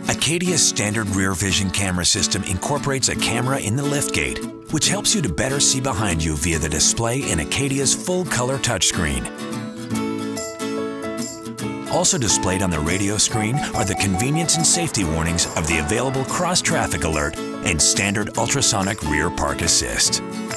Acadia's standard rear vision camera system incorporates a camera in the liftgate, which helps you to better see behind you via the display in Acadia's full-color touchscreen. Also displayed on the radio screen are the convenience and safety warnings of the available cross-traffic alert and standard ultrasonic rear park assist.